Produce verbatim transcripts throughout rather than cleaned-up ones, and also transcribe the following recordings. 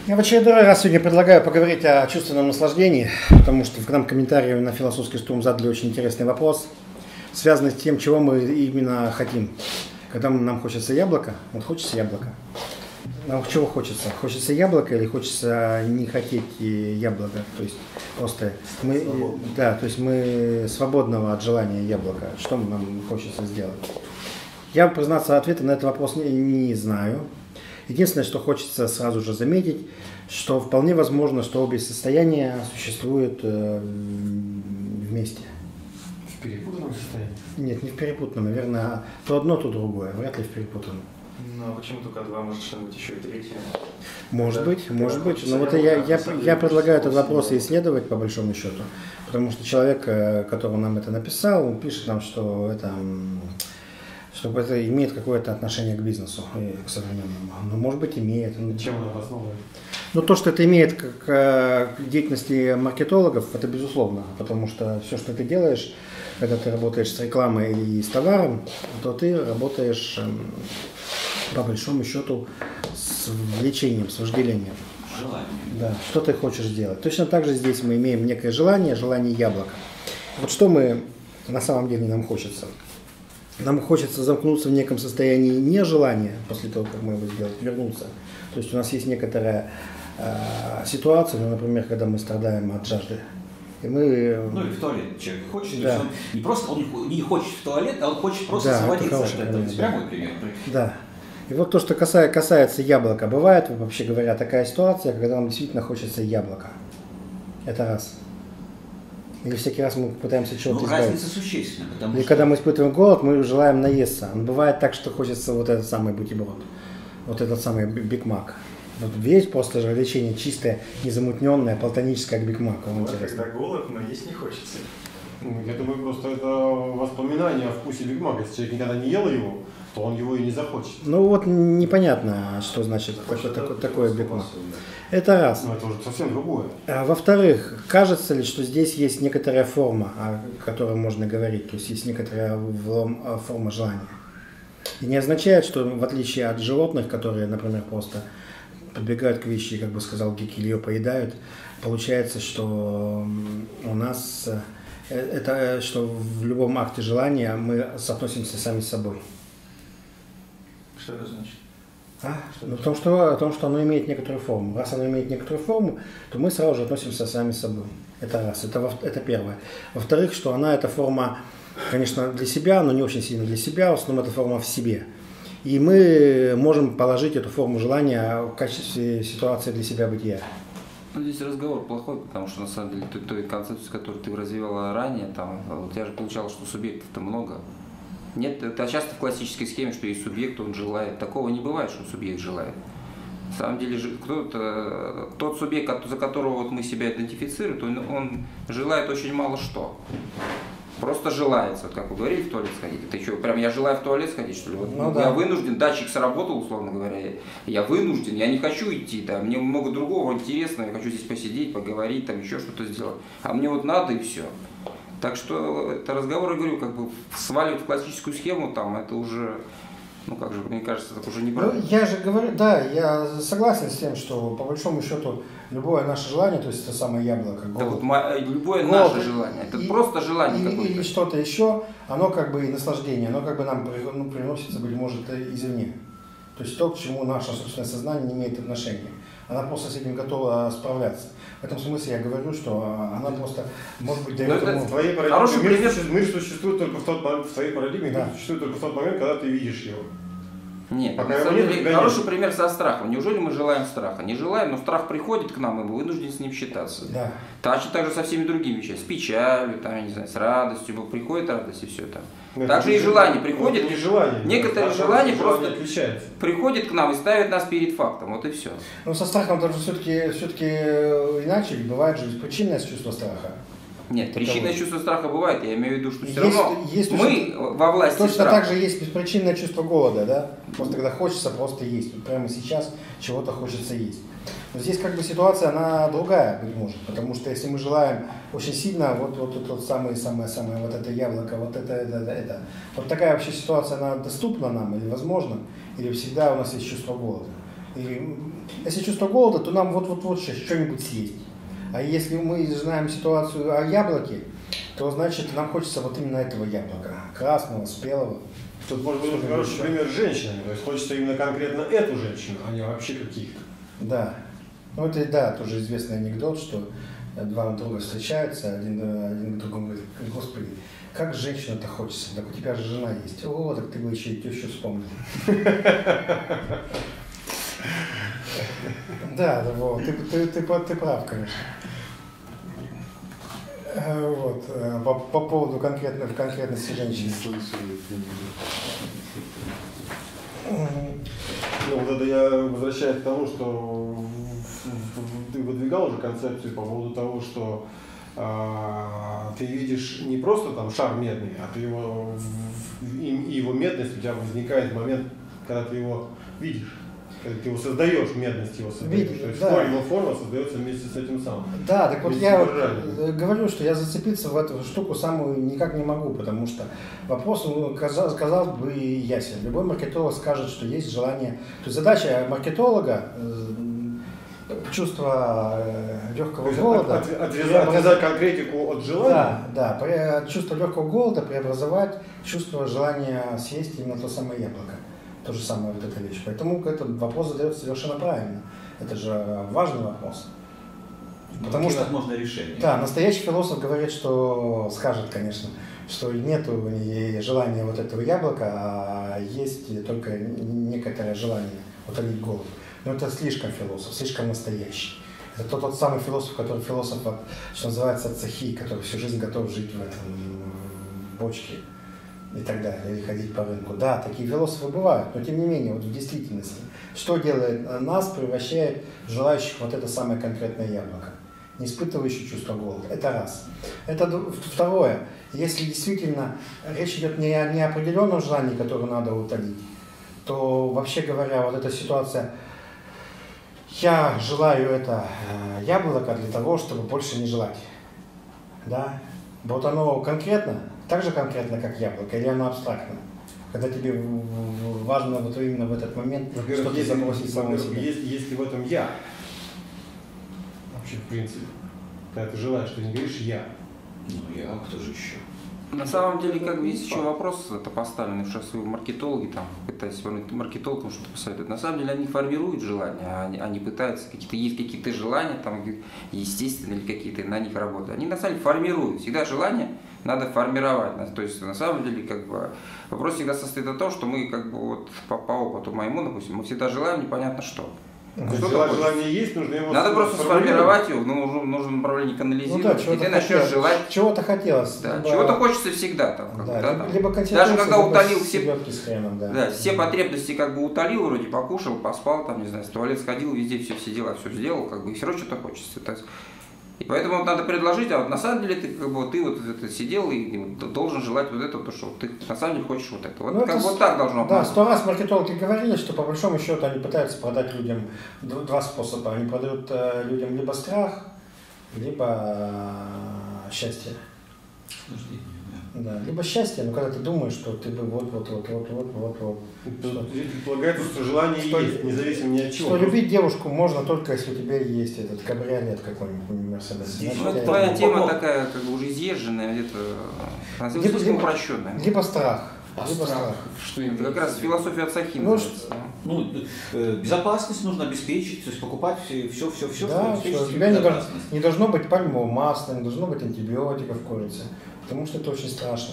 Я в очередной раз сегодня предлагаю поговорить о чувственном наслаждении, потому что к нам комментарии на философский струм задали очень интересный вопрос, связанный с тем, чего мы именно хотим. Когда нам хочется яблоко, вот хочется яблоко. Нам чего хочется? Хочется яблоко или хочется не хотеть яблоко? То есть просто мы, да, то есть мы свободного от желания яблока. Что нам хочется сделать? Я, признаться, ответа на этот вопрос не, не знаю. Единственное, что хочется сразу же заметить, что вполне возможно, что обе состояния существуют э, вместе. В перепутанном состоянии? Нет, не в перепутанном, наверное, то одно, то другое, вряд ли в перепутанном. Ну, а почему только два, может что-нибудь еще и третье? Может когда, быть, когда может быть. Но вот яблоко, я, я, я предлагаю этот вопрос яблоко. исследовать по большому счету, потому что человек, который нам это написал, он пишет нам, что это, чтобы это имеет какое-то отношение к бизнесу, к современному. Ну, может быть, имеет. Чем он обосновывает? Ну, то, что это имеет к, к деятельности маркетологов, это безусловно, потому что все, что ты делаешь, когда ты работаешь с рекламой и с товаром, то ты работаешь по большому счету с влечением, с вожделением. Желание. Да, что ты хочешь сделать. Точно так же здесь мы имеем некое желание, желание яблока. Вот что мы на самом деле нам хочется. Нам хочется замкнуться в неком состоянии нежелания, после того, как мы его сделали, вернуться. То есть у нас есть некоторая э, ситуация, ну, например, когда мы страдаем от жажды. И мы... Ну или в туалет человек хочет, да. он не просто он не хочет в туалет, а он хочет просто да, заводиться. Это, это пример, прямой да. пример. Да. И вот то, что касается, касается яблока, бывает, вообще говоря, такая ситуация, когда нам действительно хочется яблока. Это раз. Или всякий раз мы пытаемся чего-то ну, избавиться. разница существенна. Потому Или что... когда мы испытываем голод, мы желаем наесться. Но бывает так, что хочется вот этот самый бутерброд, вот этот самый Биг Мак. Вот весь просто же лечение чистое, незамутненное, платоническое к Биг Маку. Вот когда голод, но есть не хочется. Ну, я думаю, просто это воспоминание о вкусе Биг Мака. Если человек никогда не ел его, то он его и не захочет. Ну вот непонятно, что значит такое, такое, такое Биг Мак. Это раз. Ну это уже совсем другое. А, во-вторых, кажется ли, что здесь есть некоторая форма, о которой можно говорить, то есть есть некоторая форма желания. И не означает, что в отличие от животных, которые, например, просто подбегают к вещи, как бы сказал Гик, или ее поедают, получается, что у нас это, что в любом акте желания мы соотносимся сами с собой. Что это значит? А? Ну, в том, что, о том, что оно имеет некоторую форму. Раз оно имеет некоторую форму, то мы сразу же относимся сами с собой. Это раз. Это, это первое. Во-вторых, что она, эта форма, конечно, для себя, но не очень сильно для себя, в основном это форма в себе. И мы можем положить эту форму желания в качестве ситуации для себя бытия. Ну, здесь разговор плохой, потому что на самом деле той, той концепции, которую ты развивала ранее, там, у тебя же получалось, что субъектов-то много. Нет, это часто в классической схеме, что есть субъект, он желает. Такого не бывает, что субъект желает. На самом деле, кто-то, тот субъект, за которого вот мы себя идентифицируем, он, он желает очень мало что. Просто желается, вот как вы говорили, в туалет сходить. Это что, прям я желаю в туалет сходить, что ли? Вот, ну, я да. вынужден, датчик сработал, условно говоря, я вынужден, я не хочу идти, да, мне много другого интересного, я хочу здесь посидеть, поговорить, там еще что-то сделать. А мне вот надо и все. Так что это разговор, я говорю, как бы сваливать в классическую схему, там, это уже, ну как же, мне кажется, это уже неправильно. Ну, я же говорю, да, я согласен с тем, что по большому счету любое наше желание, то есть это самое яблоко, голод, Да вот мо- любое голод, наше желание, это и, просто желание или, какое-то. или что-то еще, оно как бы и наслаждение, оно как бы нам ну, приносится, быть может, извне. То есть то, к чему наше собственное сознание не имеет отношения. Она просто с этим готова справляться. В этом смысле я говорю, что она просто, может быть, дает ему... В твоей парадигме мир, мир существует только в тот момент, в твоей парадигме да. мир существует только в тот момент, когда ты видишь его. Нет, Пока на самом нет, деле, хороший пример со страхом. Неужели мы желаем страха? Не желаем, но страх приходит к нам, и мы вынуждены с ним считаться. Да. Точно так же со всеми другими вещами. С печалью, там, я не знаю, с радостью. Приходит радость и все там. Но Также и желание приходит. Не желание. Некоторые желания просто отличаются. приходят к нам и ставят нас перед фактом. Вот и все. Но со страхом даже все-таки все-таки иначе. Бывает же беспричинное чувство страха. Нет, причинное чувство страха бывает, я имею в виду, что все есть, равно есть мы точно, во власти точно страха. так же есть беспричинное чувство голода, да? Просто когда хочется просто есть. Вот прямо сейчас чего-то хочется есть. Но здесь как бы ситуация, она другая, быть может. Потому что если мы желаем очень сильно, вот, вот тот самый, самое, самое, вот это яблоко, вот это, это, это, это. Вот такая вообще ситуация, она доступна нам или возможна, или всегда у нас есть чувство голода. И если чувство голода, то нам вот-вот-вот что-нибудь съесть. А если мы знаем ситуацию о яблоке, то значит нам хочется вот именно этого яблока. Красного, спелого. Тут может быть хороший пример с женщинами. То есть хочется именно конкретно эту женщину, а не вообще каких-то. Да. Ну это, да, тоже известный анекдот, что два друга встречаются, один, один к другому говорит: Господи, как женщину-то хочется, так у тебя же жена есть. О, так ты бы еще и тещу вспомнил. Да, вот, ты, ты, ты, ты прав, конечно. Вот, по, по поводу конкретно, конкретности женщин. Ну, вот это я возвращаюсь к тому, что ты выдвигал уже концепцию по поводу того, что а, ты видишь не просто там шар медный, а ты его, и его медность у тебя возникает в момент, когда ты его видишь. Когда ты его создаешь, медность его создаешь. Видишь, то есть да. его форма создается вместе с этим самым. Да, так вот я вот говорю, что я зацепиться в эту штуку самую никак не могу, потому что вопрос, ну, казалось, казалось бы, ясен. Любой маркетолог скажет, что есть желание. То есть задача маркетолога чувство легкого голода. От, от, отвязать, отвязать конкретику от желания. Да, да, чувство легкого голода преобразовать чувство желания съесть именно то самое яблоко. То же самое вот эта вещь. Поэтому этот вопрос задается совершенно правильно. Это же важный вопрос. Потому Какие что возможно решение. Да, настоящий философ говорит, что скажет, конечно, что нету желания вот этого яблока, а есть только некоторое желание утолить голод. Но это слишком философ, слишком настоящий. Это тот, тот самый философ, который философ, что называется, цехи, который всю жизнь готов жить в этом в бочке и так далее, или ходить по рынку. Да, такие философы бывают, но тем не менее, вот в действительности, что делает нас, превращает в желающих вот это самое конкретное яблоко, не испытывающие чувство голода. Это раз. Это второе. Если действительно речь идет не о неопределенном желании, которое надо утолить, то, вообще говоря, вот эта ситуация, я желаю это яблоко для того, чтобы больше не желать. Да? Вот оно конкретно, так же конкретно, как яблоко, или оно абстрактно? Когда тебе важно вот именно в этот момент что-то запросить самого себя. Есть, есть ли в этом я? Вообще, в принципе. Когда ты желаешь, ты не говоришь «я». Ну, я, а кто же еще? На самом деле, как бы есть еще вопрос это поставленный, что свои маркетологи там пытаются маркетологам что-то посоветовать. На самом деле они формируют желания, они, они пытаются какие-то есть какие-то желания там естественные или какие-то на них работают. Они на самом деле формируют. Всегда желание надо формировать. То есть на самом деле как бы вопрос всегда состоит в том, что мы как бы вот по, по опыту моему, допустим, мы всегда желаем непонятно что. Желание, желание есть, нужно его надо просто сформировать его, в нужном, нужном направлении канализировать, ну, да, и ты начнешь желать. Чего-то хотелось. Да, либо... чего-то хочется всегда. Там, как да, бы, да, там. Либо даже когда утолил все, хреном, да. Да, все потребности как бы утолил, вроде покушал, поспал, там, не знаю, в туалет сходил, везде все, все дела, все сделал, как бы, и все равно что-то хочется. И поэтому вот надо предложить, а вот на самом деле ты как бы ты вот это сидел и вот должен желать вот это, потому что ты на самом деле хочешь вот это. Вот ну, как это, вот так должно быть. Да, сто раз маркетологи говорили, что по большому счету они пытаются продать людям два способа. Они продают людям либо страх, либо счастье. Да, либо счастье, но когда ты думаешь, что ты бы вот вот вот вот вот вот вот. Предполагается, что желание что, есть, независимо ни от чего. Что любить девушку можно только если у тебя есть этот кабриолет какой-нибудь, Мерседес. Ну, это твоя тема такая, как бы уже изъезженная, где-то либо, либо упрощенная. Либо страх. А либо страх. страх. Что это как раз философия Ацахина. Ну, ну, безопасность нужно обеспечить, то есть покупать все, все, все, все. Да, что у тебя не, дож, не должно быть пальмового масла, не должно быть антибиотиков в курице, потому что это очень страшно.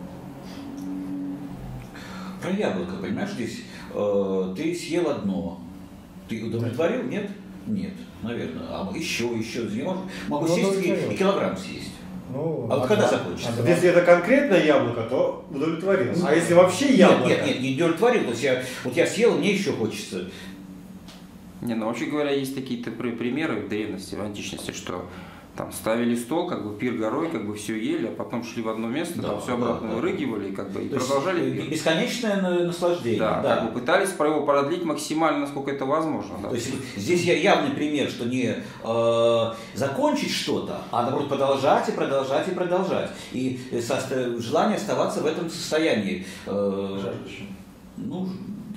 Про яблоко, понимаешь, здесь э, ты съел одно, ты удовлетворил, да. Нет? Нет, наверное. А еще, еще, не могу ну, сесть и, и килограмм съесть. Ну, а вот когда закончится? А если это конкретное яблоко, то удовлетворил. Ну, а если вообще яблоко? Нет, нет, нет, не удовлетворил. То есть я, вот я съел, мне еще хочется. Не, ну вообще говоря, есть такие примеры в древности, в античности, что там ставили стол, как бы пир горой, как бы все ели, а потом шли в одно место, да, там все обратно да, вырыгивали, как бы и то продолжали пир. Бесконечное наслаждение. Да, да. Как бы пытались его продлить максимально, насколько это возможно. Да. То есть здесь явный пример, что не э, закончить что-то, а наоборот продолжать и продолжать и продолжать. И со, желание оставаться в этом состоянии. Э, ну,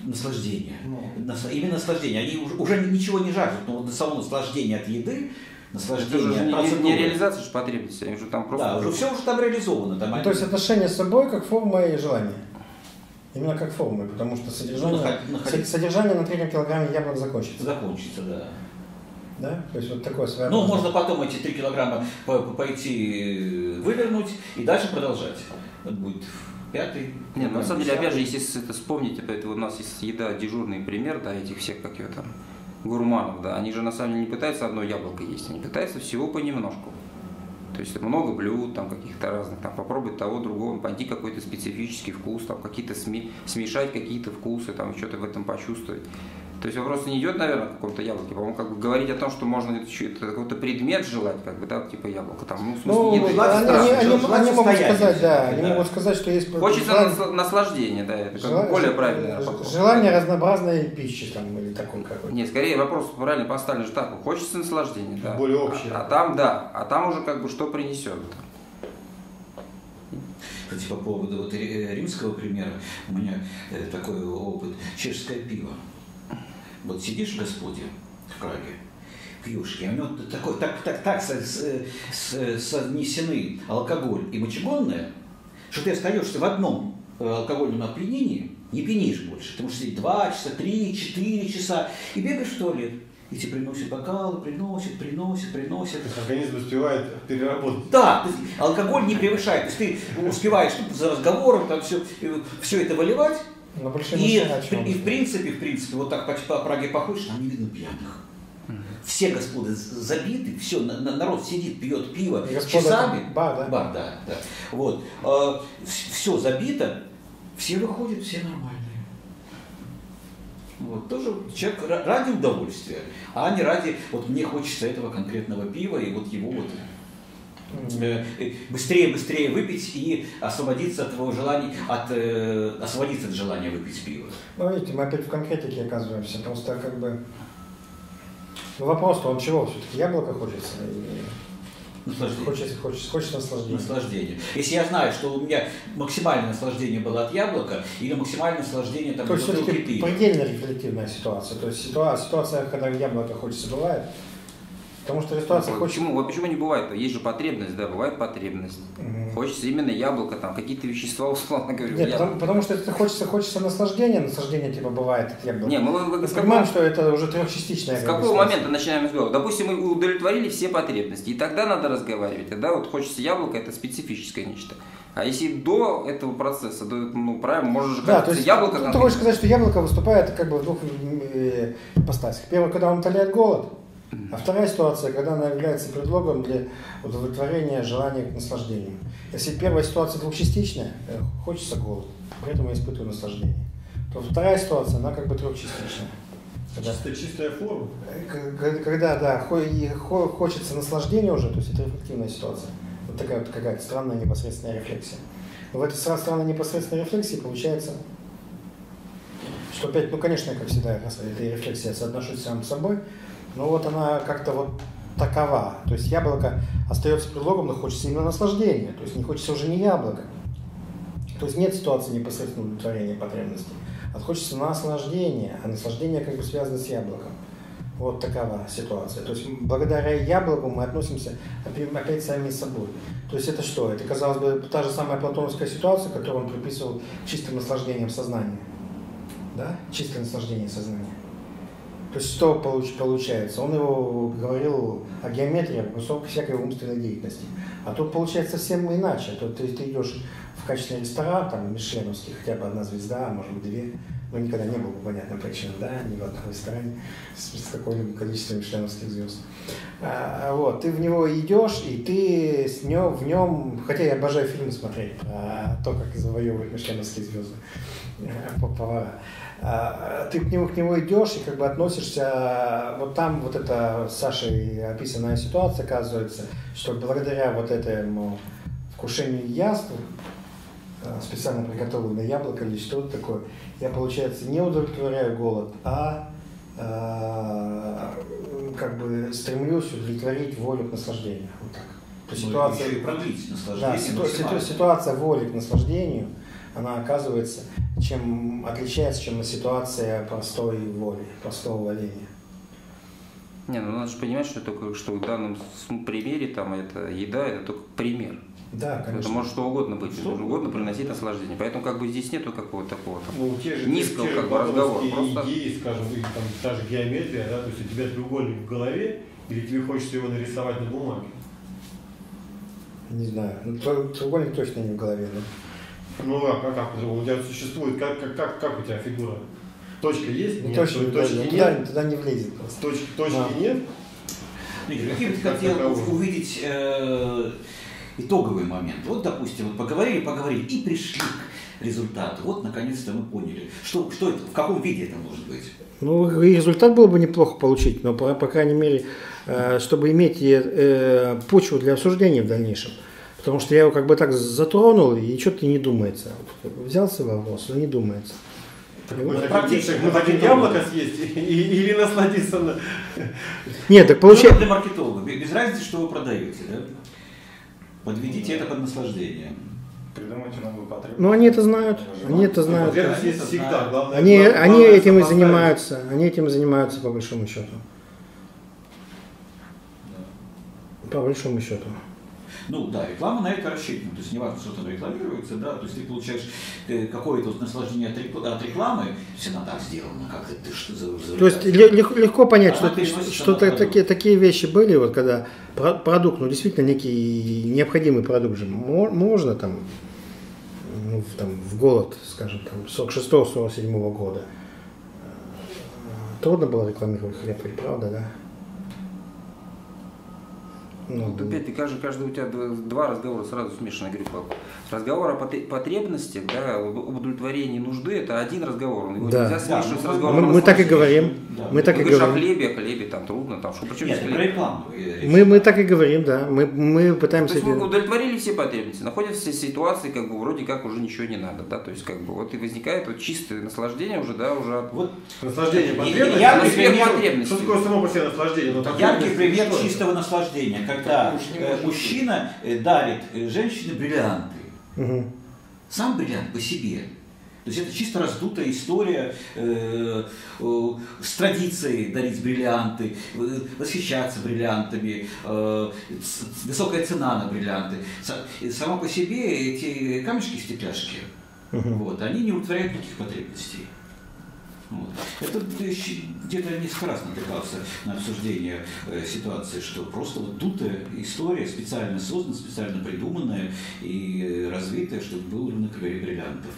наслаждение. Ну. Именно наслаждение. Они уже, уже ничего не жаждут, но вот само наслаждение от еды, наслаждение это же не, не реализация же потребностей, они уже там просто... Да, уже все уже там реализовано. Там ну, они... То есть отношение с собой как форма и желание. Именно как форма, потому что содержание, ну, наход... содержание на третьем килограмме яблок закончится. Закончится, да. Да? То есть вот такое своеобразное. Ну, можно потом эти три килограмма пойти вывернуть и дальше продолжать. Это будет пятый. Нет, на самом деле, опять же, если это вспомнить, это у нас есть еда, дежурный пример, да, этих всех, как ее там, гурманов, да, они же на самом деле не пытаются одно яблоко есть, они пытаются всего понемножку. То есть много блюд, там каких-то разных, там попробовать того, другого, пойти какой-то специфический вкус, там какие-то сми, смешать какие-то вкусы, там что-то в этом почувствовать. То есть вопрос не идет, наверное, о каком-то яблоке, по-моему, как бы говорить о том, что можно это какой-то предмет желать, как бы, да, типа яблоко, там, ну, в смысле, ну, еды. Они, они, они, они могут сказать, да, они да. могут сказать, что есть... Хочется желание, наслаждения, да, это как бы более правильно. Желание разнообразной пищи, там, или такой какой-то. Нет, скорее вопрос правильно поставлен же так, хочется наслаждения, да. Более общее. А, а там, да, а там уже как бы что принесет. Кстати, по поводу вот римского примера, у меня такой опыт, чешское пиво. Вот сидишь в Господе в Праге, пьешь, и у него такой, так, так, так со, со, совнесены алкоголь и мочегонное, что ты остаешься в одном алкогольном опьянении, не пьянеешь больше. Ты можешь сидеть два часа, три, четыре часа и бегаешь в туалет. И тебе приносят бокалы, приносят, приносят, приносят. То есть организм успевает переработать. Да, то есть алкоголь не превышает. То есть ты успеваешь за разговором там все, все это выливать. И, и в принципе, в принципе, вот так по, по Праге походишь, там не видно пьяных. Mm-hmm. Все господа забиты, все, на, на, народ сидит, пьет пиво часами. Бар, да? Бар, да, да. Вот. Э, все забито, все выходят, все нормальные. Вот, тоже человек ради удовольствия, а не ради, вот мне хочется этого конкретного пива и вот его вот быстрее, быстрее выпить и освободиться от его желания, от, э, освободиться от желания выпить пиво. Ну, видите, мы опять в конкретике оказываемся, потому что как бы ну, вопрос-то он чего все-таки? Яблоко хочется? Наслаждение. Хочется, хочется, хочется наслаждения. Наслаждение. Если я знаю, что у меня максимальное наслаждение было от яблока, или максимальное наслаждение там, то есть бутылки пива. Предельно рефлективная ситуация. То есть ситуация, ситуация, когда яблоко хочется, бывает. Потому что ситуация ну, хочет... Почему? Почему не бывает? Есть же потребность, да, бывает потребность. Угу. Хочется именно яблоко, там, какие-то вещества, условно говоря. Нет, потому, потому что это хочется, хочется наслаждения, наслаждение типа бывает от яблока. Не, мы, мы, мы понимаем, что это уже трехчастичное. С какого момента начинаем разговор? Допустим, мы удовлетворили все потребности, и тогда надо разговаривать. Тогда вот хочется яблоко, это специфическое нечто. А если до этого процесса, до, ну, правильно, можешь да, то есть, яблоко... Ты, ты хочешь сказать, что яблоко выступает как бы в двух ипостасях. Первое, когда он утоляет голод. А вторая ситуация, когда она является предлогом для удовлетворения желания к наслаждению. Если первая ситуация двухчастичная, хочется голод, при этом я испытываю наслаждение, то вторая ситуация, она как бы трехчастичная. Когда, Чисто, чистая форма. Когда, да, хочется наслаждения уже, то есть это рефлективная ситуация. Вот такая вот какая-то странная непосредственная рефлексия. Но в этой странной непосредственной рефлексии получается, что опять, ну конечно, как всегда, эта рефлексия соотношусь сам с собой, но вот она как-то вот такова. То есть яблоко остается предлогом, но хочется именно наслаждения. То есть не хочется уже не яблоко. То есть нет ситуации непосредственного удовлетворения потребностей. А хочется наслаждения. А наслаждение как бы связано с яблоком. Вот такова ситуация. То есть благодаря яблоку мы относимся опять сами с собой. То есть это что? Это, казалось бы, та же самая платоновская ситуация, которую он приписывал чистым наслаждением сознания. Да? Чистое наслаждение сознания. То есть что получается? Он его говорил о геометрии, о высокой всякой умственной деятельности. А тут получается совсем иначе. Тут ты, ты идешь в качественный ресторан, там, мишленовский, хотя бы одна звезда, может быть две. Но никогда не был по понятным причинам, да, ни в одном ресторане с, с каким-либо количеством мишленовских звезд. А, вот, ты в него идешь, и ты с нем, в нем, хотя я обожаю фильмы смотреть про то, как завоевывают мишленовские звезды, повара. Ты к нему, к нему идешь и как бы относишься, вот там вот эта с Сашей описанная ситуация, оказывается, что благодаря вот этому вкушению яств, специально приготовленное яблоко или что-то такое, я, получается, не удовлетворяю голод, а, а как бы стремлюсь удовлетворить волю к наслаждению. Вот так. То ну, ситуация, еще и продлить наслаждение. Да, ситуация, ситуация воли к наслаждению, она оказывается, чем отличается, чем ситуация простой воли, простого валения. Не, ну надо же понимать, что только что в данном примере там это еда, это только пример. Да, конечно. Это может что угодно быть, что угодно приносить наслаждение. Поэтому как бы здесь нету какого-то такого там, ну, те же, низкого те, как те бы разговора. Просто... идеи, скажем, или там та же геометрия, да, то есть у тебя треугольник в голове, или тебе хочется его нарисовать на бумаге? Не знаю. Ну, треугольник точно не в голове, да? Ну а как, как по-другому? У тебя существует, как, как, как, как у тебя фигура? Точка есть? Ну, нет. точно, точки да, нет. Туда, туда не влезет просто. Точки, точки А. нет? Игорь, ты хотел увидеть э, итоговый момент. Вот, допустим, вот поговорили, поговорили и пришли к результату. Вот, наконец-то мы поняли, что, что это, в каком виде это может быть. Ну, и результат было бы неплохо получить, но, по, по крайней мере, э, чтобы иметь э, почву для обсуждения в дальнейшем. Потому что я его как бы так затронул, и что-то не думается. Взялся вопрос, но не думается. Мы хотим яблоко съесть или насладиться на... Нет, так получается... Для маркетолога, без разницы, что вы продаете, да? Подведите это под наслаждение. Придумайте новую потребность. Ну, они это знают, они это знают. Потребность есть всегда. Главное, Они, главное, они главное этим и сопоставить. занимаются, они этим и занимаются по большому счету. По большому счету. Ну да, реклама на это рассчитана. То есть не важно, что там рекламируется, да, то есть ты получаешь э, какое-то вот наслаждение от, рекл... от рекламы, то есть она так сделана, как ты что за, за То есть легко, легко понять, она что, что такие, такие вещи были, вот когда продукт, ну действительно некий необходимый продукт же, можно там, ну, там в голод, скажем, там сорок шестого — сорок седьмого года. Трудно было рекламировать хлеб, правда, да? Ну, вот опять, каждый, каждый у тебя два разговора сразу смешанные, говорю, папа. Разговор о потребностях, да, об удовлетворении нужды, это один разговор. Его да. нельзя смешивать да, с разговором. Мы, мы так и говорим. Да. Мы так Ты и говоришь говорим. о хлебе, о хлебе, там трудно, там что, почему Нет, здесь про хлеб? рекламу. Мы, мы так и говорим, да. Мы, мы То пытаемся... есть мы удовлетворили все потребности, находятся в ситуации, как бы вроде как уже ничего не надо, да, то есть как бы вот и возникает вот чистое наслаждение уже, да, уже от... Вот наслаждение Я- потребности. я- Что- я- потребности. Что такое само по себе наслаждение? Ну, такое яркий есть, пример что это? чистого наслаждения, когда уж не э, может мужчина э, дарит э, женщине бриллианты. Угу. Сам бриллиант по себе. То есть это чисто раздутая история э, э, с традицией дарить бриллианты, э, восхищаться бриллиантами, э, с- высокая цена на бриллианты. С- Само по себе эти камешки, стекляшки, вот, они не удовлетворяют никаких потребностей. Вот. Это где-то несколько раз натыкался на обсуждение э, ситуации, что просто вот дутая история, специально созданная, специально придуманная и э, развитая, чтобы был рынок бриллиантов.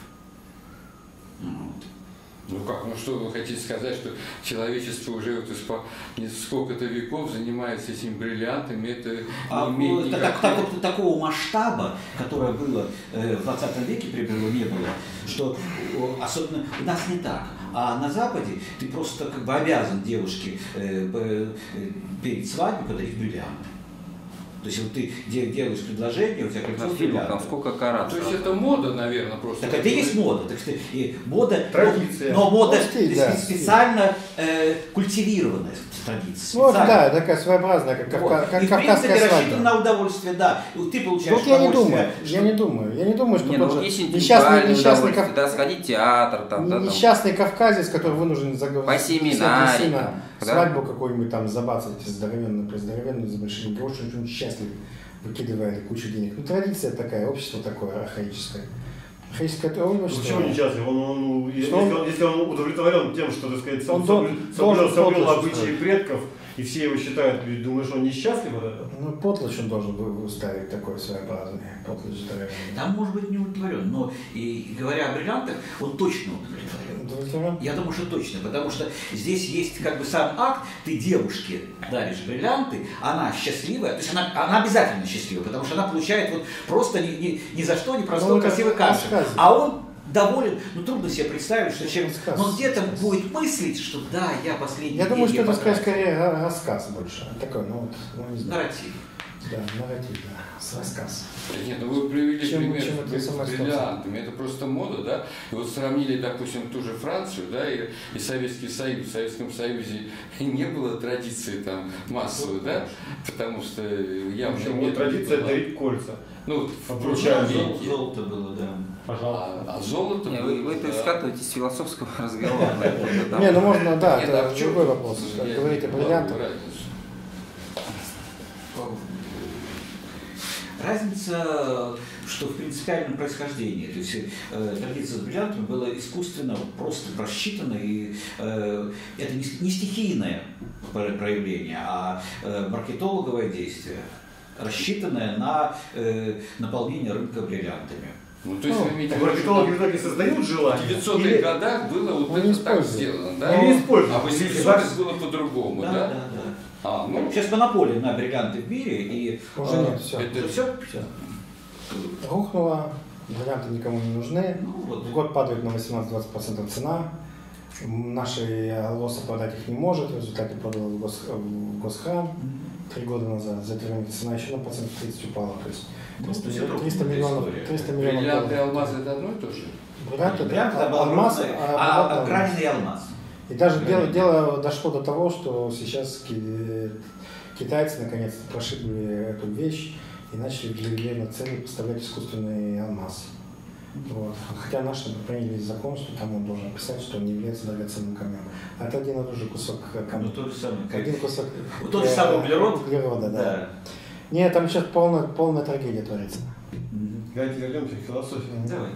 Вот. Ну как, ну что вы хотите сказать, что человечество уже вот испо... сколько-то веков занимается этими бриллиантами, это А не имеет вот никакого... так- так- такого масштаба, которое было э, в двадцатом веке, приобрело, не было, что о, особенно у нас не так. А на Западе ты просто как бы обязан девушке э, э, перед свадьбой подарить бриллианты. То есть вот ты де- делаешь предложение, у тебя кольцо бриллиантов. Там сколько карат. То есть это мода, наверное, просто. Так это и есть мода. Так что, и мода, Традиция. но мода Ну, стиль, спе- да, специально э, культивированная традиция. Вот, специально. да, такая своеобразная, как, Вот. кавка- как И в кавказская принципе свадьба. рассчитан на удовольствие, да. Вот ты получаешь Вот я не удовольствие. думаю, я не думаю, я не думаю, что Не, ну тот вот же есть несчастный, индивидуальное несчастный, удовольствие, кав... да, сходить в театр, там, да, там, несчастный кавказец, который вынужден заговорить По семинарии, там, да. свадьбу какую-нибудь там забацать, здоровенную, здоровенную, за большими грошами, он счастлив, выкидывая кучу денег. Ну, традиция такая, общество такое архаическое. Архаическое это Ну, общество. почему несчастный? Он, он, если, Что он- он, если он удовлетворен тем, что, так сказать, Он соб- дол- соблюл, должен соблюл подлость обычаи устроить. предков, и все его считают, и думаешь, он несчастлив от этого? Ну, потлочь он должен был ставить такой своеобразный. Потлочь здоровенный. Там может быть не удовлетворен, но и говоря о бриллиантах, он точно удовлетворен. Удовлетворен? Я думаю, что точно, потому что здесь есть как бы сам акт, ты девушке даришь бриллианты, она счастливая, то есть она, она обязательно счастлива, потому что она получает вот просто ни, ни, ни за что, ни простой Ну, красивый это камешек. рассказы. А он доволен, ну трудно себе представить, что чем, Рассказ. но где-то Рассказ. будет мыслить, что да, я последний Я думаю, день что это потратил. скорее, скорее ра- рассказ больше. Такой, ну вот, ну не знаю. Нарратив. Да, нарратив, да, с рассказ. Нет, ну вы привели Чем- пример чем это с сама бриллиантами, это просто мода, да? И вот сравнили, допустим, ту же Францию, да, и, и Советский Союз. В Советском Союзе не было традиции там массовой, да, потому что я В уже общем, нет вот традиция была. дарить кольца. Ну, включая веки. Золото было, да. Пожалуйста. А, а золото Не, было, вы, вы это да. скатываетесь с философского разговора. Не, ну можно, да, Нет, а это в чем другой тут, вопрос. я Говорите о не бриллиантах. понимаю разницу. Разница, что в принципиальном происхождении, то есть э, традиция с бриллиантами была искусственно просто просчитана, и э, это не, не стихийное проявление, а э, маркетологовое действие, рассчитанное на э, наполнение рынка бриллиантами. Ну, то есть Ну, вы имеете в маркетологи в виду, итоге создают в желание. девятисотых или- годах было вот Ну, это не так используют. сделано, да? Ну, не используют. А в восьмидесятых было по-другому, Да, да? да, да. А, ну, Сейчас монополия на бриллианты в мире, и Уже э, нет, все. это- все, все. Рухнуло, бриллианты никому не нужны. Ну, вот. В год падает на восемнадцать-двадцать процентов цена. Наши лосы продать их не может, в результате продал в, гос, в Госхрам три года назад. За это время цена еще на процентов тридцать упала. То есть Ну, триста, то есть это триста крупная миллионов, история. триста миллионов бриллианты и долларов. алмазы это одно и то же? Бриллианты, Бриллиант это был алмаз, огромный, а, а алмаз. окраинный алмаз. И даже дело, Правильно. дело дошло до того, что сейчас ки- китайцы наконец-то прошибли эту вещь и начали в ювелирных целях поставлять искусственный алмаз. Вот. Хотя наши приняли закон, что там он должен писать, что он не является драгоценным камнем. А это один и тот же кусок камня. Ну, то же самое. как- Один кусок Вот тот же самый э, углерод. углерода, да. Да. Нет, там сейчас полная, полная трагедия творится. Мгм. Давайте вернемся к философии. Давайте.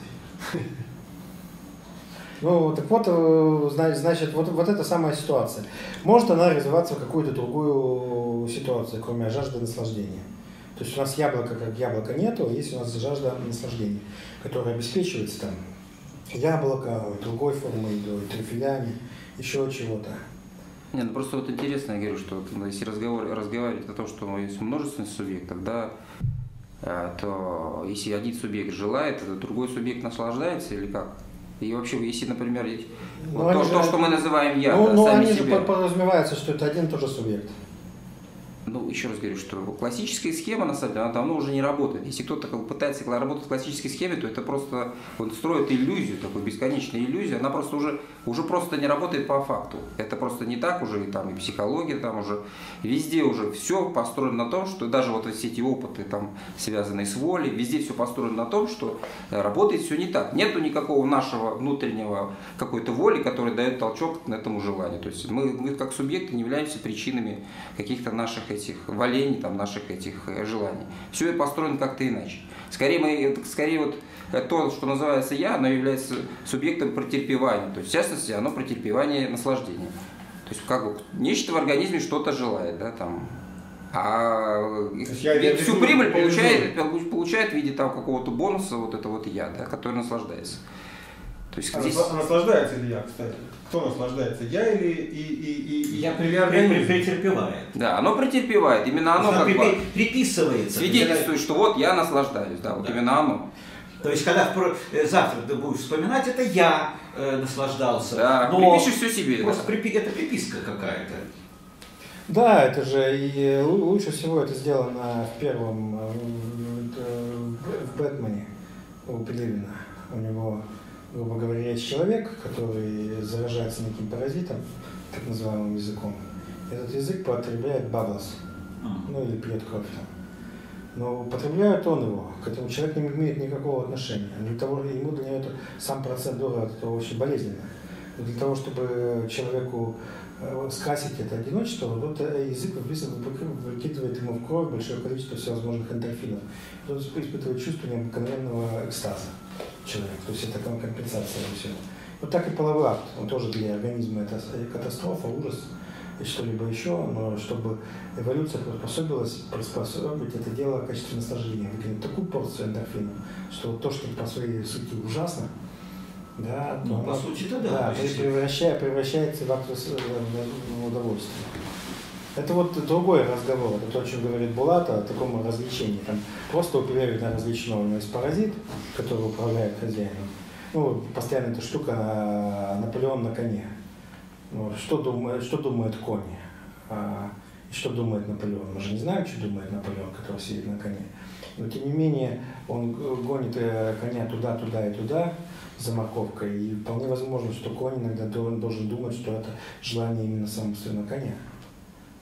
Ну, так вот, э, зна- значит, вот, вот эта самая ситуация. Может она развиваться в какую-то другую ситуацию, кроме жажды наслаждения. То есть у нас яблоко как яблоко нету, а есть у нас жажда наслаждения, которая обеспечивается там яблоко, другой формой, трюфелями, еще чего-то. Не, ну просто вот интересно, я говорю, что вот, ну, если разговор, разговаривать о том, что есть множественность субъектов, да, э, то если один субъект желает, то другой субъект наслаждается или как? И вообще, если, например, ведь Ну, вот они то, же- то, что мы называем я, ну, да, ну, сами они же себя. по- подразумеваются, что это один и тот же субъект. Ну, еще раз говорю, что классическая схема, на самом деле, она давно уже не работает. Если кто-то как бы пытается работать в классической схеме, то это просто, он строит иллюзию, такую бесконечную иллюзию, она просто уже, уже просто не работает по факту. Это просто не так уже, и там и психология, там уже, везде уже все построено на том, что даже вот все эти опыты, там, связанные с волей, везде все построено на том, что работает все не так. Нету никакого нашего внутреннего какой-то воли, которая дает толчок к этому желанию. То есть мы, мы как субъекты не являемся причинами каких-то наших этих валений, там, наших этих э, желаний. Все это построено как-то иначе. Скорее, мы, скорее вот то, что называется я, оно является субъектом претерпевания. То есть, в частности, оно претерпевание наслаждения. То есть, как бы, нечто в организме что-то желает, да, там. А я ведь всю реализую прибыль по получает, получает в виде там какого-то бонуса вот это вот я, да, который наслаждается. То есть А здесь... насла- наслаждается ли я, кстати? Кто наслаждается? Я или и, и, и, Я или при- организм? при- претерпевает. Да, оно претерпевает, именно оно Оно как при- бы приписывается. свидетельствует, что вот я наслаждаюсь, да, вот Да. именно оно. То есть, когда в про- э, завтра ты будешь вспоминать, это я э, наслаждался. Да, но припишешь все себе. просто Да. припи- это приписка какая-то. Да, это же и лу- лучше всего это сделано в первом, э, в Бэтмене у Пелевина. У него, грубо говоря, есть человек, который заражается неким паразитом, так называемым языком. Этот язык потребляет баблос, ну или пьет кровь там. Но употребляет он его, к этому человек не имеет никакого отношения. Для того, ему для него это, сам процедура это очень болезненная. Но для того, чтобы человеку э, скрасить это одиночество, вот этот язык выкидывает ему в кровь большое количество всевозможных эндорфинов. Он испытывает чувство необыкновенного экстаза человек. То есть это ком- компенсация всего. Вот так и половой акт. Он тоже для организма это катастрофа, ужас и что-либо еще, но чтобы эволюция приспособилась, приспособить это дело в качестве наслаждения, выкинуть такую порцию эндорфинов, что вот то, что по своей сути ужасно, да, Ну, то по оно- сути, это да, да, то почти. есть превращая, превращается в акт в- в удовольствие. Это вот другой разговор, это то, о чем говорит Булат, о таком развлечении. Там просто у Пелевина различного у него есть паразит, который управляет хозяином. Ну, постоянно эта штука а, Наполеон на коне. Ну, что, думает, что думает конь? А, и что думает Наполеон? Мы же не знаем, что думает Наполеон, который сидит на коне. Но тем не менее, он гонит э, коня туда, туда и туда за морковкой. И вполне возможно, что конь иногда должен, должен думать, что это желание именно самого своего коня.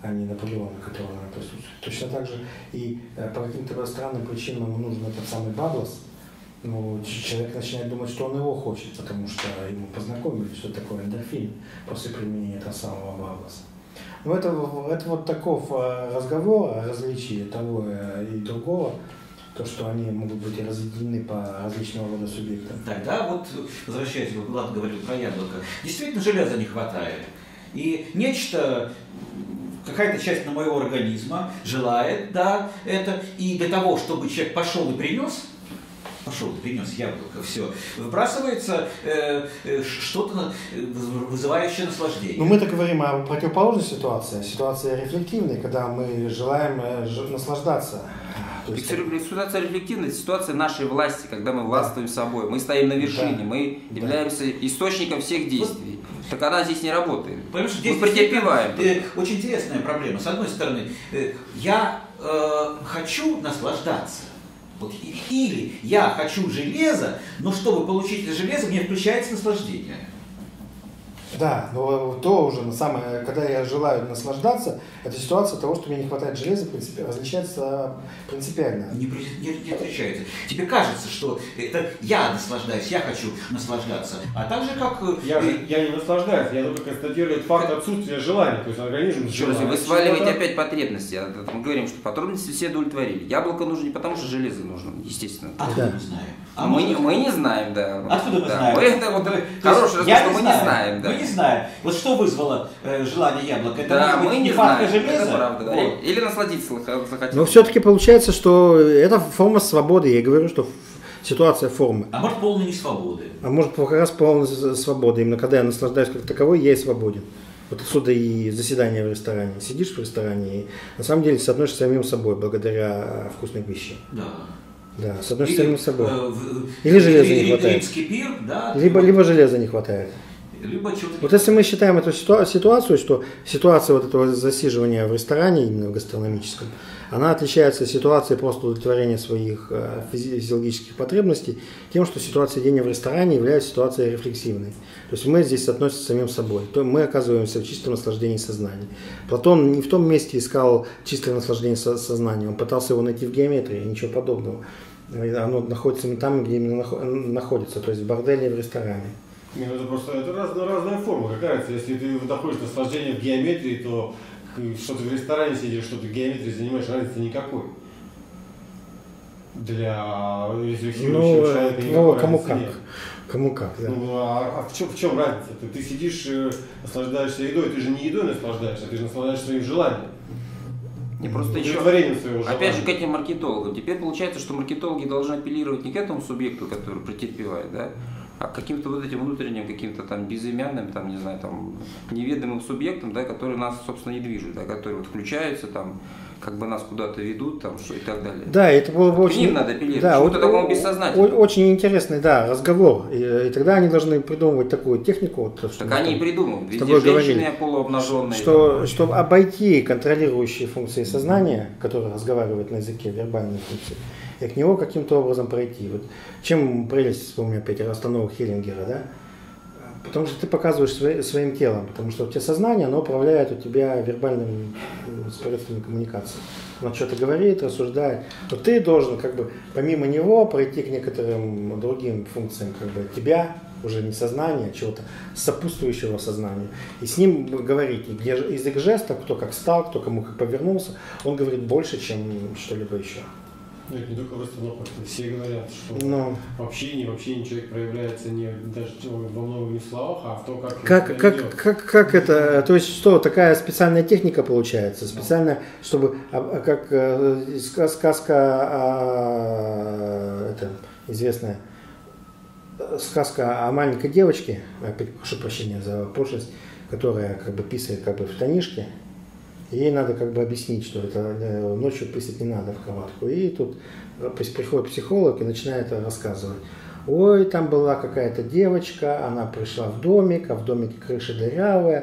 а не Наполеона, которого надо присутствовать. Точно так же и по каким-то странным причинам ему нужен этот самый баблос. Ну, человек начинает думать, что он его хочет, потому что ему познакомили, что такое эндорфин после применения этого самого баблоса. Ну, это, это вот таков разговор о различии того и другого, то, что они могут быть разделены по различного рода субъектам. Тогда вот, возвращаясь, вот Влад говорил про яблоко, действительно железа не хватает. И нечто, какая-то часть моего организма желает, да, это, и для того, чтобы человек пошел и принес, пошел и принес яблоко, все, выбрасывается э, э, что-то вызывающее наслаждение. Но мы-то говорим о противоположной ситуации, ситуация рефлективной, когда мы желаем э, наслаждаться. То есть, ситуация рефлективная, ситуация нашей власти, когда мы властвуем да. собой, мы стоим на вершине, да. мы являемся да. источником всех действий. Вот. Так она здесь не работает. Потому что здесь мы претерпеваем. Э, очень интересная проблема. С одной стороны, э, я э, хочу наслаждаться. Вот, или я хочу железо, но чтобы получить это железо, мне включается наслаждение. Да, но то уже, самое, когда я желаю наслаждаться, это ситуация того, что мне не хватает железа, принципи, различается принципиально. Не, не, не отличается. Тебе кажется, что это я наслаждаюсь, я хочу наслаждаться, а так же как... Я, я не наслаждаюсь, я только констатирую факт отсутствия желания, то есть организм... Желание. Вы сваливаете опять потребности. Мы говорим, что потребности все удовлетворили. Яблоко нужно не потому, что железо нужно, естественно. Откуда да. мы знаем? А мы, не, мы не знаем, да. Откуда мы да. знаем? Мы это вот хороший разговор, что мы не знаем, да. Мы не знаем. Вот что вызвало э, желание яблока? Это да, мы не знаем. Железа? Это правда, да. Вот. Или насладиться захотел. Но все-таки получается, что это форма свободы. Я говорю, что ситуация формы. А может полной несвободы? А может как раз полной свободы. Именно когда я наслаждаюсь как таковой, я и свободен. Вот отсюда и заседание в ресторане. Сидишь в ресторане и на самом деле соотносишься с самим собой благодаря вкусной пище. Да. Да, с одной стороны с собой. Э, или железа не хватает. Пир, да, либо, либо железа не хватает. Либо вот если мы считаем эту ситуацию, что ситуация вот этого засиживания в ресторане, именно в гастрономическом, она отличается от ситуации просто удовлетворения своих физиологических потребностей тем, что ситуация сидения в ресторане является ситуацией рефлексивной. То есть мы здесь относимся с самим собой. То мы оказываемся в чистом наслаждении сознания. Платон не в том месте искал чистое наслаждение сознания, он пытался его найти в геометрии, ничего подобного. Оно находится не там, где именно находится, то есть в борделе и в ресторане. Нет, это просто это разная, разная форма. Какая разница? Если ты находишь наслаждение в геометрии, то что ты в ресторане сидишь, что ты в геометрии занимаешь, разницы никакой. Для рефлексирующего ну, человека ну, кому как. Нет. Кому как, да. Ну, а, а в, чем, в чем разница? Ты, ты сидишь, наслаждаешься едой, ты же не едой наслаждаешься, ты же наслаждаешься своим желанием. Не просто еще, опять же, к этим маркетологам. Теперь получается, что маркетологи должны апеллировать не к этому субъекту, который претерпевает, да, а к каким-то вот этим внутренним, каким-то там безымянным, там, не знаю, там, неведомым субъектам, да, которые нас, собственно, и движут, да, которые вот включаются, там, как бы нас куда-то ведут, там, что и так далее. Да, это было бы очень... К ним надо апеллировать, да, что-то такому бессознательному. Очень интересный, да, разговор. И, и тогда они должны придумывать такую технику. Вот, так они и придумывают. Везде женщины полуобнаженные. Что, там, чтобы обойти контролирующие функции сознания, которые разговаривают на языке, вербальные функции, и к него каким-то образом пройти. Вот. Чем прелесть, вспомню опять, остановок Хеллингера, да? Потому что ты показываешь свои, своим телом, потому что у тебя сознание, оно управляет у тебя вербальным средствами коммуникации. Оно что-то говорит, рассуждает, но ты должен как бы помимо него пройти к некоторым другим функциям как бы тебя, уже не сознания, а чего-то сопутствующего сознанию. И с ним говорить, и где язык жестов, кто как стал, кто кому как повернулся, он говорит больше, чем что-либо еще. Ну, это не только в расстановках, все говорят, что Но... в общении, в общении человек проявляется не даже во многом не в словах, а в том, как как, как, как, как это, то есть что, такая специальная техника получается, специальная, чтобы, как сказка, это известная, сказка о маленькой девочке, опять прошу прощения за пошлость, которая как бы писает как бы в штанишке. Ей надо как бы объяснить, что это ночью писать не надо в кроватку. И тут приходит психолог и начинает рассказывать. Ой, там была какая-то девочка, она пришла в домик, а в домике крыша дырявая,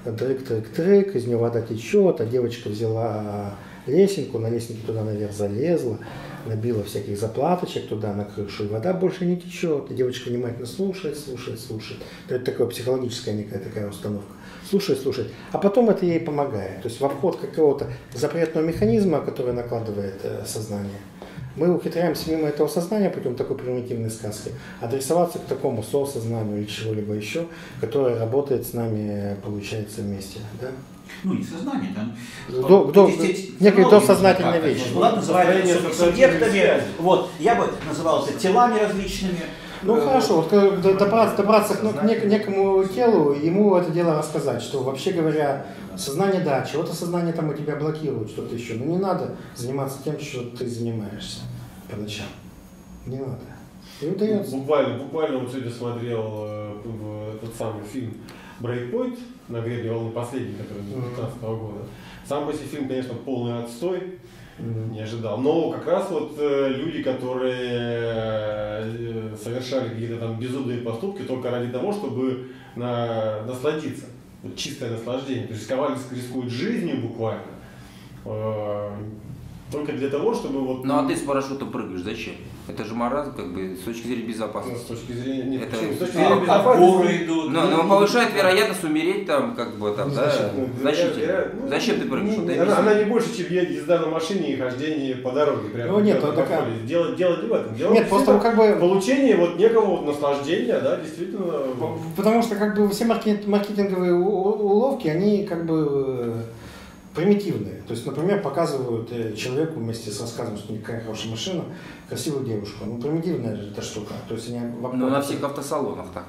дрык-дрык-дрык, из нее вода течет, а девочка взяла лесенку, на лесенке туда наверх залезла, набила всяких заплаточек туда на крышу, и вода больше не течет. И девочка внимательно слушает, слушает, слушает. Это такая психологическая некая такая установка. Слушает, слушает. А потом это ей помогает. То есть в обход какого-то запретного механизма, который накладывает э, сознание, мы ухитряемся мимо этого сознания путем такой примитивной сказки адресоваться к такому соосознанию или чего-либо еще, которое работает с нами, получается, вместе. Да? Ну, не сознание, там... До, до, некая досознательная вещь. Ладно, называют это субъектами, вот, я бы называл это телами различными. Ну хорошо, вот добраться, добраться к нек- некому телу, ему это дело рассказать, что вообще говоря, сознание, да, чего-то сознание там у тебя блокирует, что-то еще, но не надо заниматься тем, что ты занимаешься по ночам. Не надо. И удается. Буквально, буквально вот сегодня смотрел э, тот самый фильм «Брейкпойнт» на гребне волны последний, который две тысячи девятнадцатого года. Сам по себе фильм, конечно, полный отстой. Не ожидал. Но как раз вот э, люди, которые э, совершали какие-то там безумные поступки только ради того, чтобы на, насладиться. Вот чистое наслаждение. То есть рисковали, рискуют жизнью буквально. Э, только для того, чтобы вот... Ну а ты с парашютом прыгаешь, зачем? Это же маразм, как бы, с точки зрения безопасности. Ну, с точки зрения... Нет, это... почему? С точки а, зрения безопасности... горы идут. Ну, но повышает вероятность умереть там, как бы, там, да? Зачем, ну, зачем ты прыгаешь? Не, она, она не больше, чем езда на машине и хождение по дороге. Прямо, ну нет, прямо ну, такая... дело, дело не в этом. Дело нет, просто как бы... получение вот некого вот наслаждения, да, действительно. Потому что как бы все маркетинговые уловки, они как бы примитивные. То есть, например, показывают человеку вместе с рассказом, что никакая хорошая машина, красивую девушку. Ну, примитивная же эта штука. То есть, они в ну, на всех автосалонах так.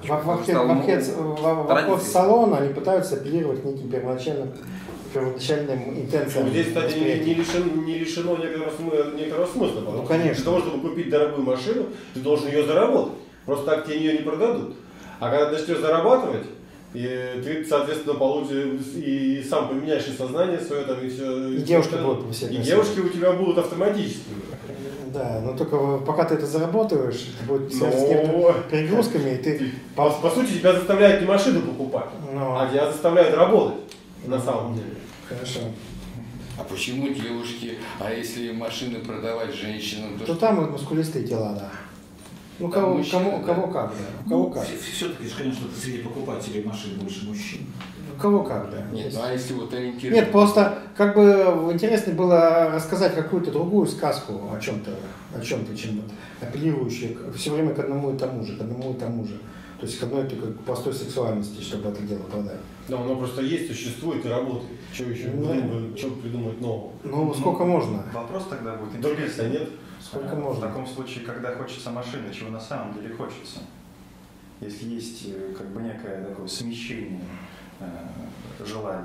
В обход салона они пытаются апеллировать неким первоначальным, первоначальным интенциям. Здесь, кстати, не, не, лишено, не лишено некоторого, некоторого смысла. Ну, конечно. Для того, чтобы купить дорогую машину, ты должен ее заработать. Просто так тебе ее не продадут. А когда ты начнешь зарабатывать, и ты, соответственно, получишь и сам поменяешь и сознание свое, там, и все. И девушки будут у всех. И девушки у тебя будут автоматически. Да, но только пока ты это заработаешь, это будет связано с какими-то перегрузками, и ты... По, по сути, тебя заставляют не машину покупать, но... а тебя заставляют работать, на самом деле. Хорошо. А почему девушки, а если машины продавать женщинам, то, то что... там вот мускулистые тела, да. Ну, там кого, мужчины, кого, да? кого как, да. У кого Ну, как. все-таки, конечно, среди покупателей машин больше мужчин. У кого как, да. Нет, ну а если вот ориентироваться... Нет, просто как бы интересно было рассказать какую-то другую сказку о чем-то, о чем-то, чем вот апеллирующую все время к одному и тому же, к одному и тому же. То есть к одной только простой сексуальности, чтобы это дело продать. Да, оно просто есть, существует и работает. Что еще? Ну, что придумать нового? Ну, сколько можно? Вопрос тогда будет Других-то интересный. нет. Сколько А, можно? В таком случае, когда хочется машины, чего на самом деле хочется? Если есть э, как бы некое такое смещение э, желания.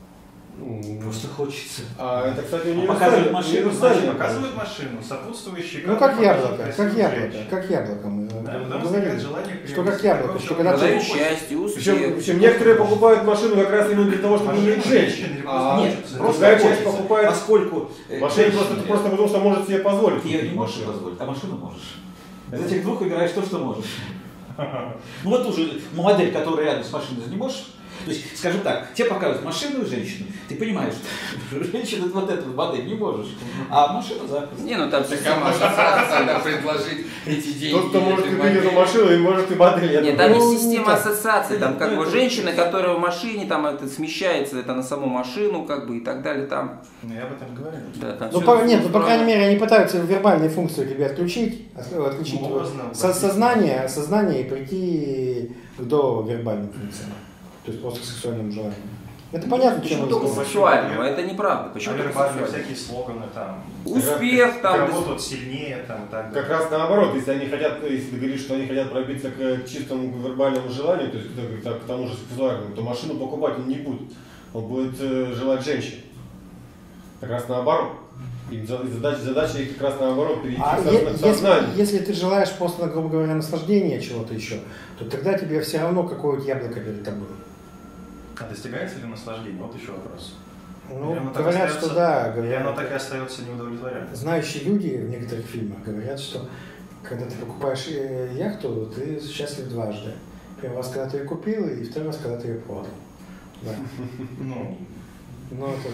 Просто хочется. А это, кстати, показывает универсальный. машину, универсальный. Показывают машину, сопутствующие... Ну, как яблоко, как красивые яблоко, женщины. как яблоко мы Да, говорили. потому что возникает желание Что как приобрести яблоко, такого что когда человека. ты... Продают счастье, Причем, успех. причем некоторые покупают машину как раз именно для того, чтобы Машина, иметь женщин. женщины, А Нет, просто просто другая часть хочется. покупает Поскольку э, машину женщина- просто, просто потому, что может себе позволить. Ты ее не купить можешь машину. позволить, а машину можешь. Из этих двух выбираешь то, что можешь. Ну вот уже модель, которая рядом с машиной, ты не можешь. То есть, скажем так, тебе показывают машину и женщину. Ты понимаешь, что женщина вот эту модель не можешь, а машина запросто. Не, ну там Так кому ассоциация надо предложить эти деньги? Тот, кто может этой купить эту модели. машину, и может и модель. Я Нет, думаю. там Ну, есть система так. ассоциаций, там как Ну, бы это- женщина, которая в машине, там это смещается, это на саму машину, как бы и так далее, там. Ну, я об этом говорю. Да, там Ну, всё по, нет, ну, по устроено. крайней мере, они пытаются вербальные функции тебе отключить, от- отключить Ну, его образно, со- образно. сознание, сознание и прийти к довербальным функциям. То есть просто к сексуальному желанию. Это понятно, Почему чем только разговор. сексуального? Это неправда. Почему А только вербальные сексуального? всякие слоганы там. Успех там. Кого тут сильнее там и так Как далее. раз наоборот, если они хотят, если ты говоришь, что они хотят пробиться к чистому вербальному желанию, то есть к, к- к тому же сексуальному, то машину покупать он не будет. Он будет э, желать женщин. Как раз наоборот. И за- задача, задача их как раз наоборот перейти А к е- созна- к сознанию. если, если ты желаешь просто, грубо говоря, наслаждения чего-то еще, то тогда тебе все равно какое-то яблоко перед тобой. А достигается ли наслаждение? Вот еще вопрос. Ну, Или оно так говорят, остается- что да, Или говорят. оно так и остается неудовлетворенным? Знающие люди в некоторых фильмах говорят, что когда ты покупаешь э, яхту, ты счастлив дважды. Первый раз, когда ты ее купил, и второй раз, когда ты ее продал. Да. Ну, ну это...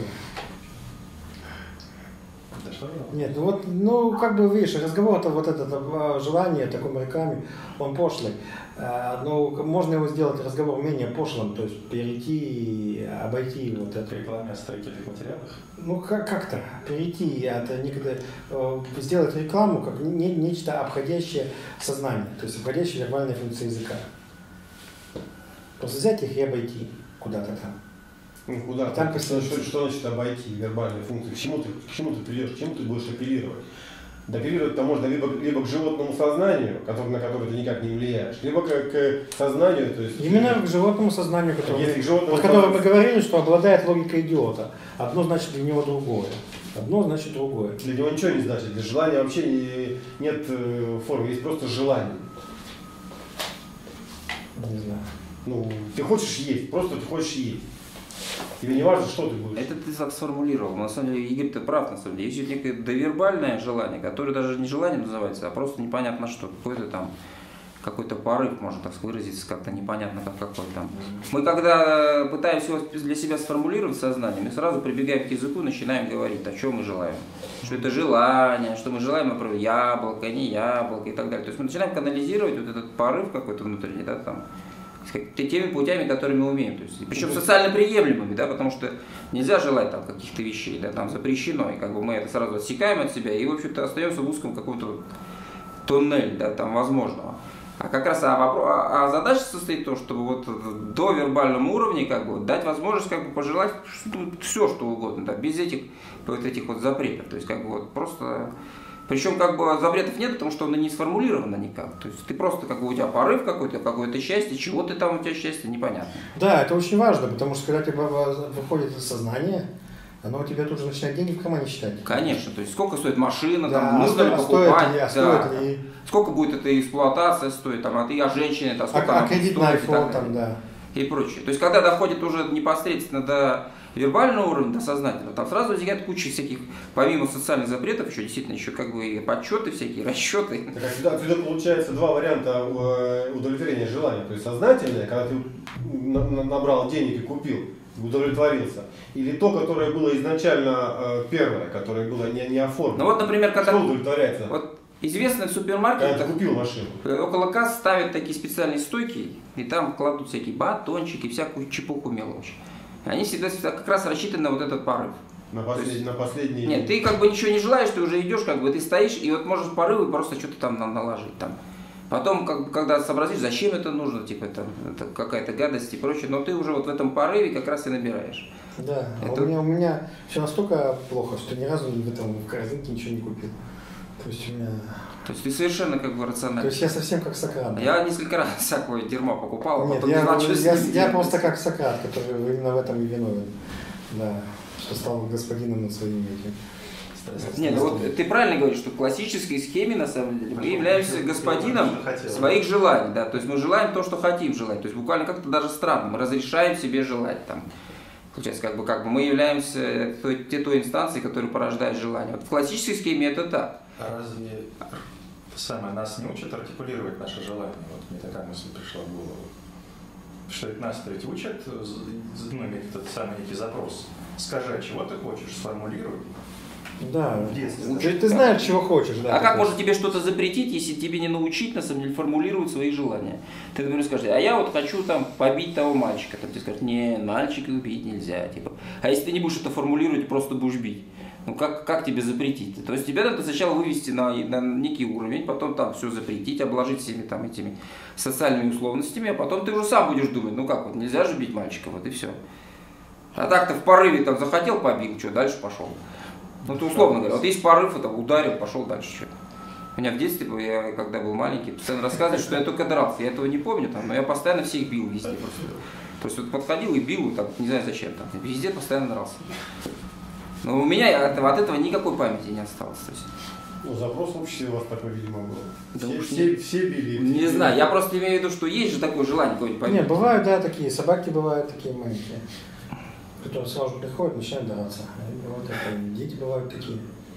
Да что? Нет, ну вот, ну как бы видишь, разговор-то вот это желание такими руками, он пошлый. Но можно его сделать разговор менее пошлым, то есть перейти, обойти вот это. Рекламе о строительных материалах? Ну как- как-то перейти от некогда, сделать рекламу как не, нечто обходящее сознание, то есть обходящее вербальные функции языка. Просто взять их и обойти куда-то там. Ну, куда? Там Так, что, что, что значит обойти вербальные функции? К чему ты, к чему ты придешь? К чему ты будешь апеллировать? Да апеллировать-то можно либо, либо к животному сознанию, который, на которое ты никак не влияешь, либо к, к сознанию. То есть, Именно к животному сознанию, которое, если к животному о котором мы сознанию... говорили, что обладает логикой идиота. Одно значит для него другое. Одно значит другое. Для него ничего не значит. Для желания вообще не, нет формы, есть просто желание. Не знаю. Ну, ты хочешь есть, просто ты хочешь есть. Тебе не важно, что ты будешь. Это ты так сформулировал. На самом деле, Игорь, ты прав, на самом деле. Есть некое довербальное желание, которое даже не желанием называется, а просто непонятно что. Какой-то там, какой-то порыв, можно так выразиться, как-то непонятно, как какой там. Мы когда пытаемся его для себя сформулировать в сознании, мы сразу прибегаем к языку, начинаем говорить, о чем мы желаем. Что это желание, что мы желаем, например, яблоко, не яблоко и так далее. То есть мы начинаем канализировать вот этот порыв какой-то внутренний, да, там, теми путями, которыми мы умеем. То есть, причем социально приемлемыми, да, потому что нельзя желать там каких-то вещей, да, там запрещено, и как бы мы это сразу отсекаем от себя и, в общем-то, остаемся в узком каком-то тоннеле, да, там возможного. А как раз а, вопрос, а, а задача состоит в том, чтобы вот до вербальном уровне как бы дать возможность как бы пожелать все, что угодно, да, без этих вот этих вот запретов. То есть как бы вот просто. Причем как бы запретов нет, потому что оно не сформулировано никак. То есть ты просто как бы у тебя порыв какой-то, какое-то счастье, чего ты там у тебя счастье, непонятно. Да, это очень важно, потому что когда тебе выходит из сознания, оно у тебя тут же начинает деньги в кармане считать. Конечно, то есть сколько стоит машина, да, там, а нужно ли а покупать, ли, а да, стоит ли... сколько будет эта эксплуатация стоить, там, а ты, а женщины, это сколько а, она а кредит стоит, на айфон, там, да. И прочее. То есть когда доходит уже непосредственно до вербального уровня, до сознательного, там сразу возникает куча всяких, помимо социальных запретов, еще действительно еще как бы и подсчеты всякие, расчеты. Так, отсюда, отсюда получается два варианта удовлетворения желания. То есть сознательное, когда ты набрал денег и купил, удовлетворился. Или то, которое было изначально э, первое, которое было не, не оформлено. Ну вот, например, когда... Что удовлетворяется? Вот известно в супермаркетах, когда ты купил машину. Около касс ставят такие специальные стойки, и там кладут всякие батончики, всякую чепуху мелочь. Они всегда, всегда как раз рассчитаны на вот этот порыв. На, послед... есть, на последний... Нет, ты как бы ничего не желаешь, ты уже идешь, как бы ты стоишь, и вот можешь порывы просто что-то там наложить там. Потом, как, когда сообразишь, зачем это нужно, типа это, это какая-то гадость и прочее, но ты уже вот в этом порыве как раз и набираешь. Да, это... а у меня, у меня все настолько плохо, что ни разу в этом в корзинке ничего не купил. То есть у меня... То есть ты совершенно как бы рационально. То есть я совсем как Сократ. Я несколько раз всякое дерьмо покупал, а Нет, потом я, не знал, что я, с ним я делать. просто как Сократ, который именно в этом и виновен. Да, что стал господином над своими этими. Нет, ну вот ты правильно говоришь, что в классической схеме на самом деле мы являемся господином своих желаний, да, то есть мы желаем то, что хотим желать, то есть буквально как-то даже странно, мы разрешаем себе желать там. Получается, как бы, как бы мы являемся той, той, той инстанцией, которая порождает желание. Вот в классической схеме это так. А разве самое нас не учат артикулировать наше желание? Вот мне такая мысль пришла в голову. Что это нас ведь учат, ну, иметь этот самый некий запрос. Скажи, чего ты хочешь, сформулируй. Да, в детстве. Ты, ты знаешь, чего хочешь. Да, а как можно тебе что-то запретить, если тебе не научить, на самом деле, формулировать свои желания? Ты, например, скажешь, а я вот хочу там побить того мальчика. Там тебе скажут, не, мальчика убить нельзя. Типа. А если ты не будешь это формулировать, просто будешь бить? Ну как, как тебе запретить? То есть тебя надо сначала вывести на, на некий уровень, потом там все запретить, обложить всеми там этими социальными условностями, а потом ты уже сам будешь думать, ну как, вот нельзя же бить мальчика, вот и все. А так ты в порыве там захотел побил, что, дальше пошел. Ну, ты условно говоря, вот есть порыв, это ударил, пошел дальше. Что. У меня в детстве, я когда был маленький, постоянно рассказывали, что я только дрался. Я этого не помню, там, но я постоянно всех бил везде. Просто. То есть вот подходил и бил, так, не знаю зачем, там, везде постоянно дрался. Но у меня от, от этого никакой памяти не осталось. То есть. Ну, запрос в обществе у вас такой, видимо, был. Да все, уж все, не, все били. Не все знаю, били. я просто имею в виду, что есть же такое желание какое-нибудь побить. Нет, бывают, да, такие, собаки бывают такие маленькие, которые сразу приходят, начинают драться. Вот это, дети бывают такие.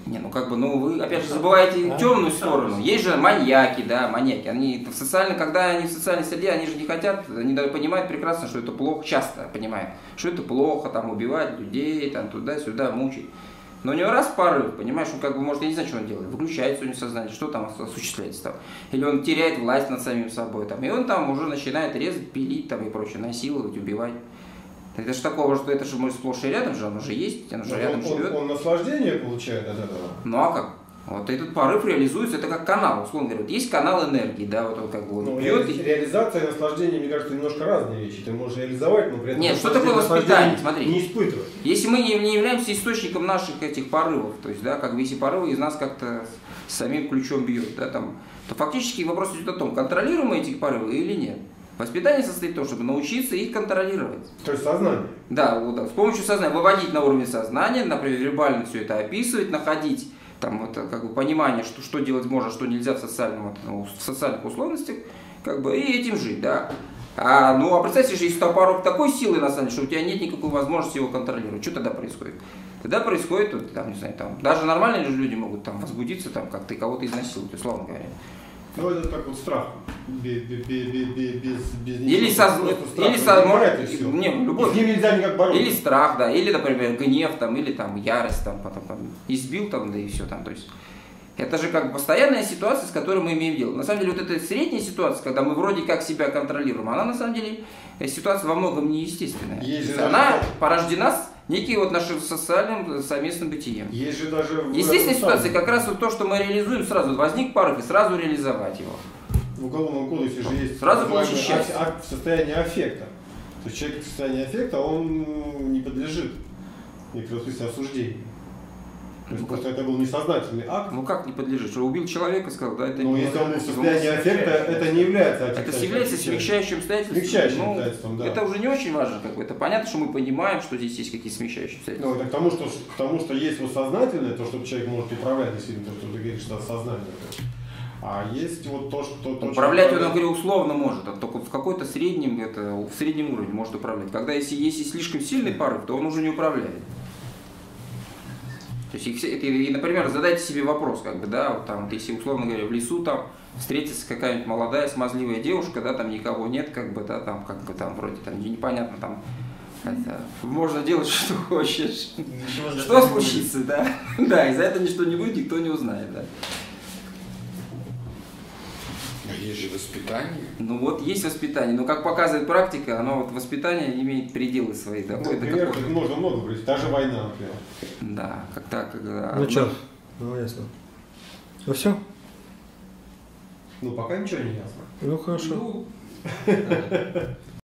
Не, ну как бы, ну вы опять же забываете темную сторону. Есть же маньяки, да, маньяки. Они в социально, когда они в социальной среде, они же не хотят, они понимают прекрасно, что это плохо, часто понимают, что это плохо, там убивать людей, там туда-сюда, мучить. Но у него раз порыв, понимаешь, он как бы, может, я не знаю, что он делает, выключается у него сознание, что там осуществляется там. Или он теряет власть над самим собой, там, и он там уже начинает резать, пилить там и прочее, насиловать, убивать. Это же такого, что это же мы сплошь и рядом же, он уже есть, он уже Но рядом он, живет. Он, он наслаждение получает от этого. Ну а как? Вот этот порыв реализуется, это как канал, условно говоря. Вот есть канал энергии, да, вот он как бы он Ну, бьет. ре- реализация и наслаждение, мне кажется, немножко разные вещи. Ты можешь реализовать, но при этом Нет, что такое воспитание? Смотри. Не испытывать. Если мы не, не являемся источником наших этих порывов, то есть, да, как бы если порывы из нас как-то самим ключом бьют, да, там, то фактически вопрос идет о том, контролируем мы эти порывы или нет. Воспитание состоит в том, чтобы научиться их контролировать. То есть сознание. Да, вот, да, с помощью сознания, выводить на уровень сознания, например, вербально все это описывать, находить там вот, как бы понимание, что, что делать можно, что нельзя в, социальном, ну, в социальных условностях, как бы, и этим жить, да. А, ну, а представьте, что если порог такой силы, на самом деле, что у тебя нет никакой возможности его контролировать, что тогда происходит? Тогда происходит, вот, там, не знаю, там, даже нормальные же люди могут там возбудиться, там, как-то кого-то изнасиловать, условно говоря. Ну, это как вот страх. Без, без, без, без, без Или со... Или со... может, не, любой... с ним нельзя никак бороться. Или страх, да, или, например, гнев, там, или там ярость, там, потом там, избил, там, да и все там, то есть. Это же как бы постоянная ситуация, с которой мы имеем дело. На самом деле, вот эта средняя ситуация, когда мы вроде как себя контролируем, она на самом деле, ситуация во многом неестественная. Она даже... порождена с неким вот нашим социальным совместным бытием. Есть же даже... Естественная ситуация как раз вот то, что мы реализуем, сразу возник порыв и сразу реализовать его. В Уголовном кодексе же есть сразу получить счастье. В состоянии аффекта. То есть человек в состоянии аффекта, он не подлежит некоторому смысле осуждению. То есть ну, просто это был несознательный акт. Ну как не подлежит? Что убил человека, сказал, да, это ну, не... если он был в состоянии аффекта, это не является Это является смягчающим обстоятельством. Смягчающим ну, обстоятельством, да. Это уже не очень важно, как бы. Это понятно, что мы понимаем, что здесь есть какие-то смягчающие обстоятельства. Ну, это к тому, что, к тому, что есть вот сознательное, то, что человек может управлять, действительно, то, что ты говоришь, что сознание. А есть вот то, что... То, управлять, что... он, говорю, условно может, а только в какой-то среднем, это, в среднем уровне может управлять. Когда если есть слишком сильный порыв, то он уже не управляет. То есть, и, и, например, задайте себе вопрос, как бы, да, вот там, если, условно говоря, в лесу там встретится какая-нибудь молодая, смазливая девушка, да, там никого нет, как бы, да, там, как бы, там, вроде, там, непонятно, там, это, можно делать, что хочешь. Что случится, да? Да, и за это ничто не будет, никто не узнает, да. Есть же воспитание. Ну вот есть воспитание, но как показывает практика, оно вот воспитание имеет пределы свои. Да, ну, например, тут можно много говорить, даже война, например. Да, как так, когда... Ну что, ну ясно. Ну все? Ну пока ничего не ясно. Ну хорошо. Ну,